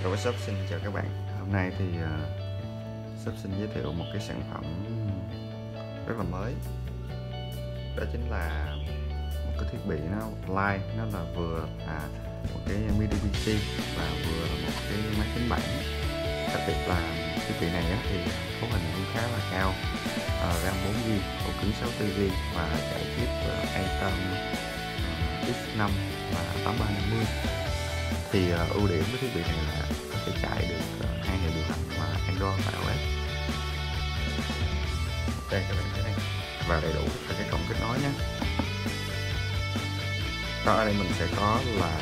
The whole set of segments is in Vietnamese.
Rồi shop xin chào các bạn. Hôm nay thì shop xin giới thiệu một cái sản phẩm rất là mới. Đó chính là một cái thiết bị nó online, nó là vừa là một cái mini PC và vừa là một cái máy tính bảng. Đặc biệt là thiết bị này thì cấu hình cũng khá là cao, RAM 4GB, ổ cứng 64GB và chạy chip Atom X5 và 8350. Thì ưu điểm của thiết bị này là có thể chạy được hai hệ điều hành là Android và iOS. Đây các bạn thấy đây, và đầy đủ là cái cổng kết nối nhé. Đó, ở đây mình sẽ có là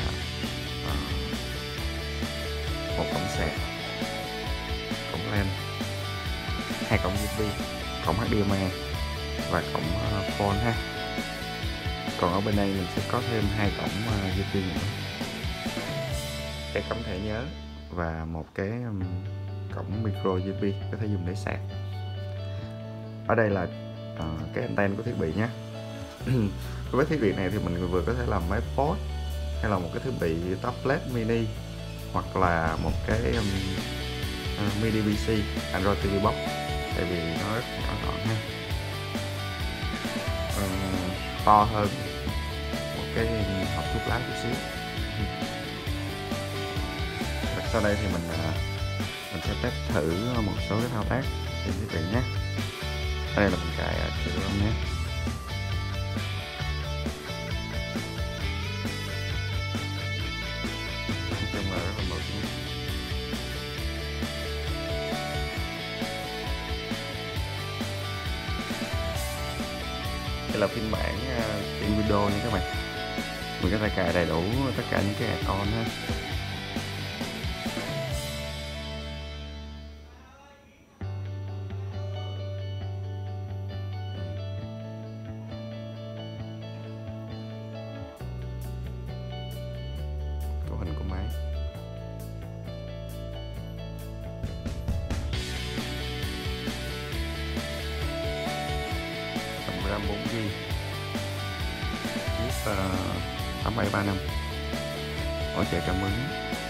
một cổng sạc, cổng LAN, hai cổng USB, cổng HDMI và cổng phone ha. Còn ở bên đây mình sẽ có thêm hai cổng USB nữa, cái cắm thẻ nhớ và một cái cổng micro USB có thể dùng để sạc. Ở đây là cái anten của thiết bị nhé. Với thiết bị này thì mình vừa có thể làm máy pod, hay là một cái thiết bị tablet mini, hoặc là một cái mini PC Android TV Box, tại vì nó rất nhỏ gọn ha, to hơn một cái hộp thuốc lá chút xíu. Sau đây thì mình sẽ test thử một số cái thao tác trên thiết bị nhé. Ở đây là mình cài chữ âm nhé. Nói chung là rất là mượt nhé. Đây là phiên bản trên Windows nha các bạn. Mình có thể cài đầy đủ tất cả những cái icon ha. Cấu hình của máy, RAM 4GB, chip 8735, hỗ trợ cảm ứng.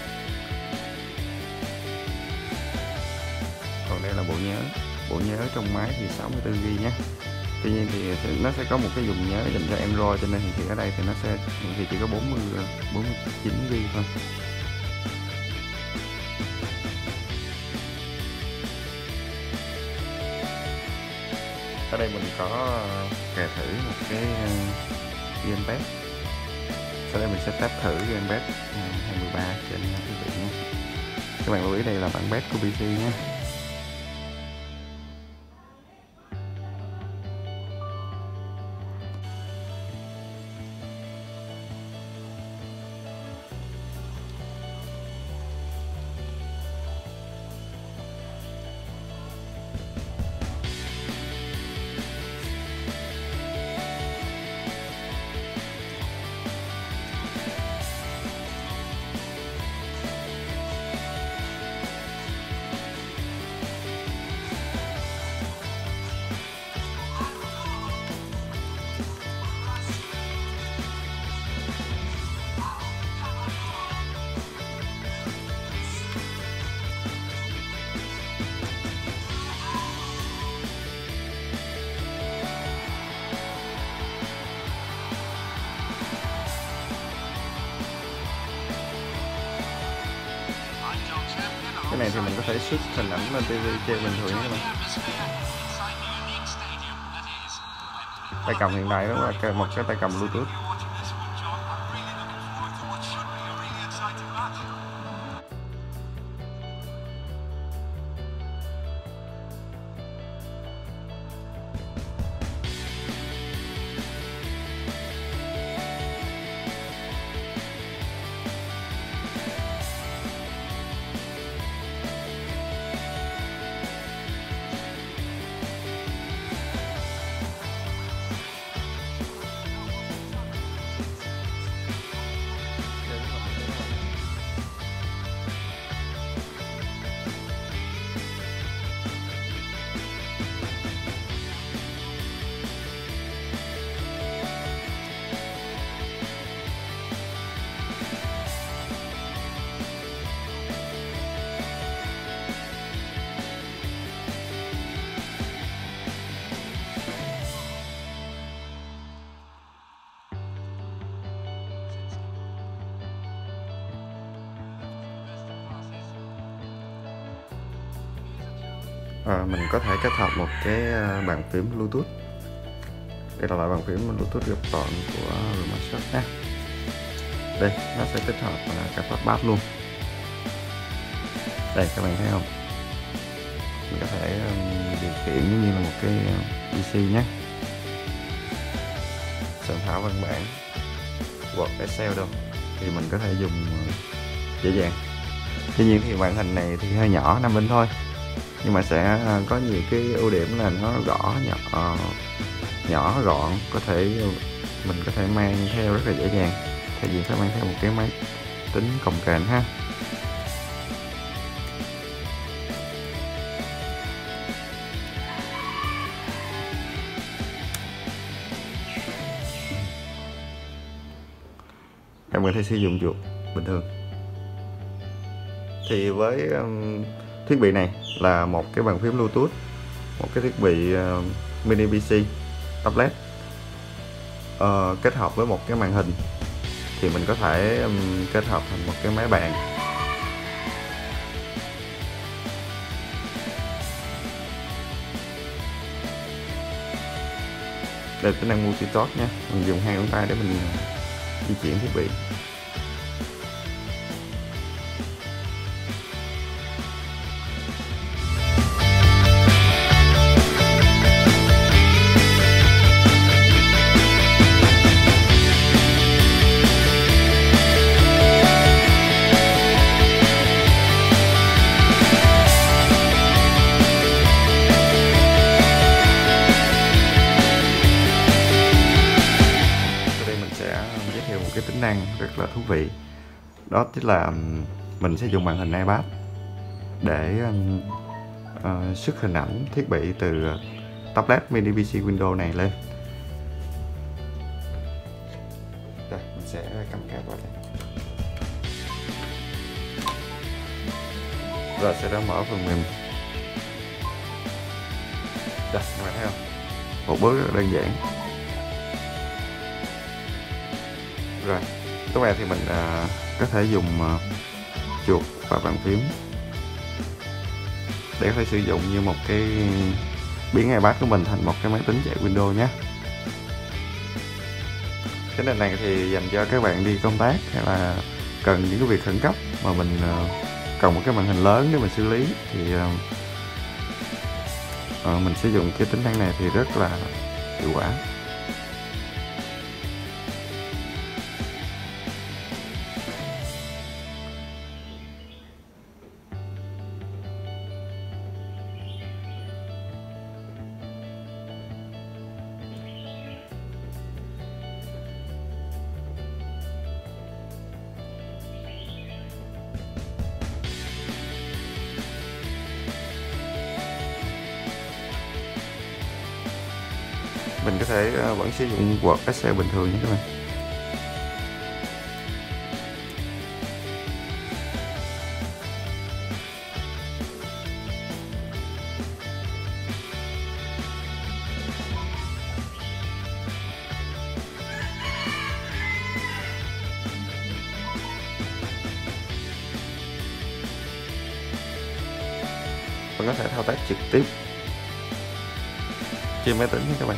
Còn đây là bộ nhớ trong máy thì 64GB nhé. Tuy nhiên thì nó sẽ có một cái vùng nhớ dành cho Android, cho nên hiện thị ở đây thì nó sẽ chỉ có 49GB thôi. Ở đây mình có cài thử một cái gamepad. Sau đây mình sẽ test thử gamepad 23 trên thiết bị nhé. Các bạn lưu ý đây là bản pad của PC nhé. Cái này thì mình có thể xuất hình ảnh lên TV chơi bình thường các bạn. Tay cầm hiện đại đó là một cái tay cầm Bluetooth. mình có thể kết hợp một cái bàn phím Bluetooth. Đây là loại bàn phím Bluetooth gập gọn của Remote nha. Đây nó sẽ tích hợp cả touchpad luôn. Đây các bạn thấy không, mình có thể điều khiển giống như là một cái PC nhé, soạn thảo văn bản, Word, Excel đâu thì mình có thể dùng dễ dàng. Tuy nhiên thì màn hình này thì hơi nhỏ, 5 inch thôi, nhưng mà sẽ có nhiều cái ưu điểm là nó nhỏ gọn, mình có thể mang theo rất là dễ dàng, thay vì phải mang theo một cái máy tính cồng kềnh ha. Bạn có thể sử dụng chuột bình thường. Thì với thiết bị này là một cái bàn phím Bluetooth, một cái thiết bị mini PC tablet kết hợp với một cái màn hình, thì mình có thể kết hợp thành một cái máy bàn. Đây tính năng multitask nha, mình dùng hai ngón tay để mình di chuyển thiết bị. Cái tính năng rất là thú vị, đó chính là mình sẽ dùng màn hình iPad để xuất hình ảnh thiết bị từ tablet mini PC Windows này lên. Đây, mình sẽ cắm cáp vào đây. Rồi sẽ đã mở phần mềm. Đây, các bạn thấy không? Một bước rất đơn giản. Rồi, lúc này thì mình có thể dùng chuột và bàn phím để có thể sử dụng như một cái biến iPad của mình thành một cái máy tính chạy Windows nhé. Cái nền này thì dành cho các bạn đi công tác hay là cần những cái việc khẩn cấp mà mình cần một cái màn hình lớn để mình xử lý, thì mình sử dụng cái tính năng này thì rất là hiệu quả. Mình có thể vẫn sử dụng Word, Excel bình thường nhé các bạn. Bạn có thể thao tác trực tiếp trên máy tính nhé các bạn.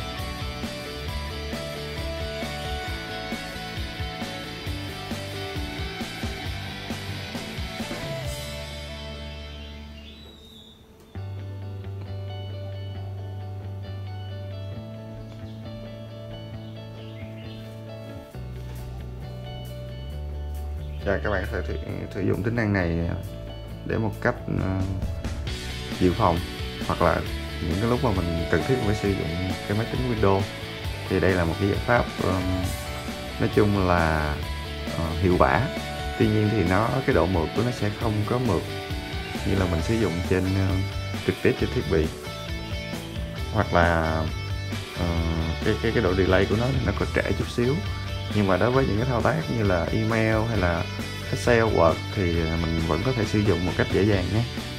Và các bạn có thể sử dụng tính năng này để một cách dự phòng, hoặc là những cái lúc mà mình cần thiết phải sử dụng cái máy tính Windows, thì đây là một cái giải pháp nói chung là hiệu quả. Tuy nhiên thì cái độ mượt của nó sẽ không có mượt như là mình sử dụng trên trực tiếp trên thiết bị, hoặc là cái độ delay của nó còn trễ chút xíu. Nhưng mà đối với những cái thao tác như là email hay là Excel, Word thì mình vẫn có thể sử dụng một cách dễ dàng nhé.